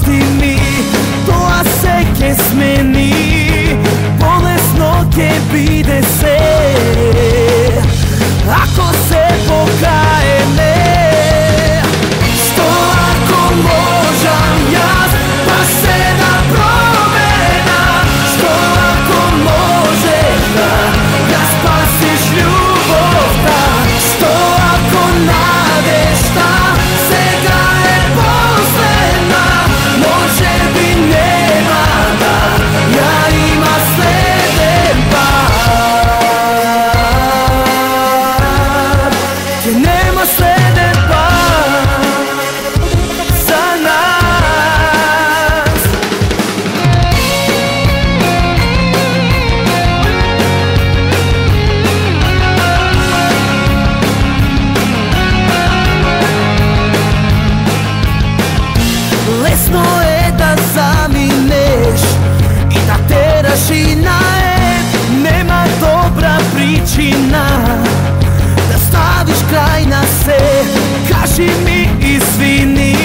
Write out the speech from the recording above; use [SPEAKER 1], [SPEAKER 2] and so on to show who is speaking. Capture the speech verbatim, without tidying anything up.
[SPEAKER 1] oprosti mi, тоа се ќе смени, полесно ќе биде се, ако се покаеме. Што ако можам јас, па се да променам? Што ако можеш да ја спасиш љубовта? Што ако надежта сега е последна? Може би нема да ја има следен пат. Ќе нема следен пат за нас. Лесно е да заминеш и да тераш и наед, нема добра причина да ставиш крај на се. Кажи ми извини,